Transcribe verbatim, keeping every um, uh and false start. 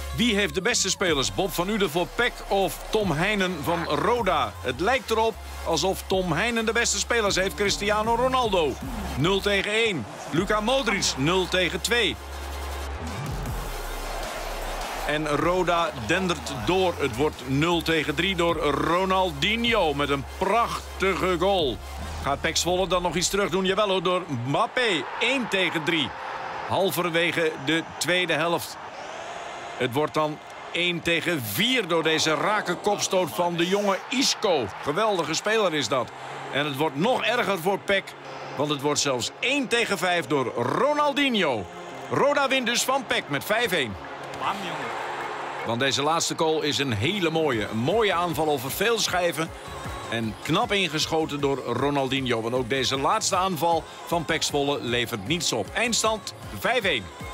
Wie heeft de beste spelers? Bob van Uden voor P E C of Tom Heijnen van Roda? Het lijkt erop alsof Tom Heijnen de beste spelers heeft. Cristiano Ronaldo. nul tegen één. Luka Modric nul tegen twee. En Roda dendert door. Het wordt nul tegen drie door Ronaldinho met een prachtige goal. Gaat P E C Zwolle dan nog iets terug doen? Jawel hoor, door Mbappé. één tegen drie. Halverwege de tweede helft. Het wordt dan één tegen vier door deze rake kopstoot van de jonge Isco. Geweldige speler is dat. En het wordt nog erger voor P E C. Want het wordt zelfs één tegen vijf door Ronaldinho. Roda wint dus van P E C met vijf één. Bam, jongen. Want deze laatste goal is een hele mooie. Een mooie aanval over veel schijven. En knap ingeschoten door Ronaldinho. Want ook deze laatste aanval van P E C Zwolle levert niets op. Eindstand vijf één.